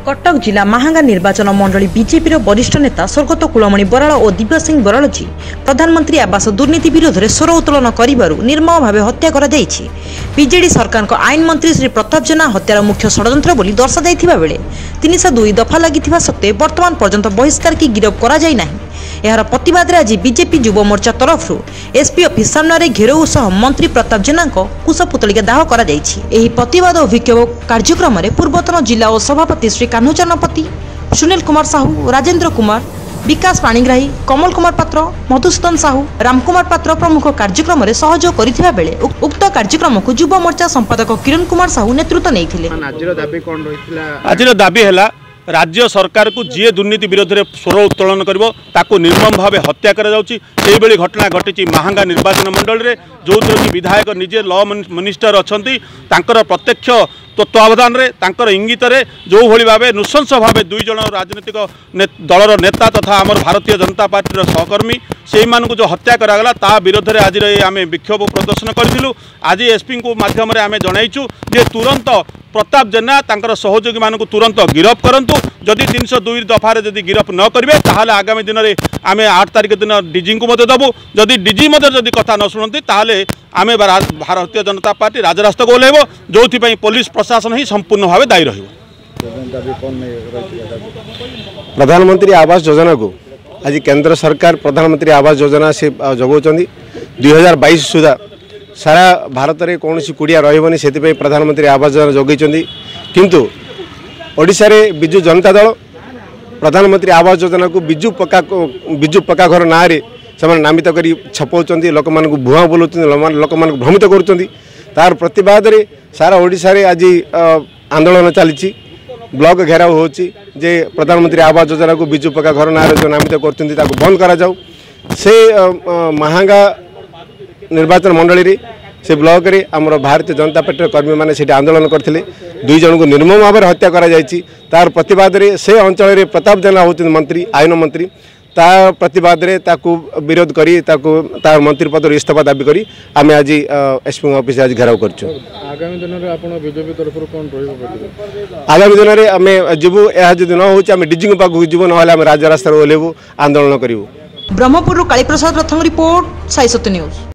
कटक जिला महांगा निर्वाचन मंडली बीजेपी वरिष्ठ नेता स्वर्गत कुलमणि बराल और दिव्य सिंह बरालजी प्रधानमंत्री आवास दुर्नीति विरोध में स्वर उत्तोलन करिबारु निर्मम भाव हत्या करा जायछि। बीजेडी सरकार को आईन मंत्री श्री प्रताप जेना हत्यार मुख्य षड्यंत्र बोली दर्शा जायथिबा बेले 302 दफा लागिथिबा सत्वे वर्तमान पर्यंत बहिष्कार की गिरफ करा जाय नाही। यार प्रतिवाद आज बीजेपी युव मोर्चा तरफ एसपी ऑफिस सामने घेराव सह मंत्री प्रताप जेना कुशपुतलिका दाह करा जायछि। एही प्रतिवाद और विक्षोभ कार्यक्रम में पूर्वतन जिला और सभापति श्री कान्हूचरण पति, सुनील कुमार साहू, राजेंद्र कुमार, विकास पाणिग्राही, कमल कुमार पात्र, मधुसूदन साहू, रामकुमार पात्र प्रमुख कार्यक्रम में सहयोग करथिबा बेले उक्त कार्यक्रम को युव मोर्चा संपादक किरण कुमार साहू नेतृत्व नेइथिले। आजिर दाबी है राज्य सरकार को जी दुर्नीति विरोध में स्वर उत्तोलन कर निर्मम भाव हत्या कर घटना घटी महांगा निर्वाचन मंडल में जो कि विधायक निजे लॉ मिनिस्टर अच्छा प्रत्यक्ष तत्वावधान में इंगित जो भाव नृशंस भाव दुई जन राजनीतिक दलर नेता तथा आम भारतीय जनता पार्टी सहकर्मी से जो हत्या करागला ता विरोध में आज आम विक्षोभ प्रदर्शन करूँ। आज एसपी को माध्यम आम जनईचु जे तुरंत प्रताप जेना तांकर सहयोगी मानक तुरंत गिरफ करंतु। जदि 302 दफार जदि गिरफ न करेंगे ताहले आगामी दिन में आम 8 तारिख दिन डीजी को देवु। जदि डीजी जदि कथा न शुणती ताहले आम भारतीय जनता पार्टी राजरास्ता को ओह्लैब जो पुलिस प्रशासन ही संपूर्ण भाव दायी रहिबो। प्रधानमंत्री आवास योजना को आज केंद्र सरकार प्रधानमंत्री आवास योजना से जगाउछन्ती 2022 सुधा सारा भारत में कौन सी कुड़िया रही से प्रधानमंत्री आवास योजना जगैछन्ती। किंतु ओडिशा रे बिजु जनता दल प्रधानमंत्री आवास योजना को बिजु पक्का घर ना रे से नामित कर छपाउछन्ती, लोक मान भुआ बोलुछन्ती, लोक मान भ्रमित करुछन्ती। तार प्रतिवाद रे सारा ओडिशा रे आज आंदोलन चली ब्लॉक घेराव होची जे प्रधानमंत्री आवास योजना को बिजु पक्का घर ना रे जो नामित करछन्ती ताको बंद करा जाऊ। से महांगा निर्वाचन मंडली रे से ब्लॉक रे आमर भारतीय जनता पार्टी कर्मी मैंने से आंदोलन करते दुई जन को निर्मम भाव हत्या करा जायछि। तार प्रतिवाद रे से अंचल रे प्रताप जेना होते मंत्री आईन मंत्री तार प्रतिवाद रे ताकू विरोध करी तार मंत्री पद इस्तीफा दाबी करी आम आज एसपी ऑफिस आज घेराव करछु। आगामी दिन में आपण बीजेपी तरफ कोन रहिबो? आगामी दिन में आम जीवु यह जदि न होछि आम डीजी पाखु जीवु न आम राज रास्ता ओह्लैबु आंदोलन करिवु। ब्रह्मपुर कालीप्रसाद रथंग रिपोर्ट साई सत्य न्यूज।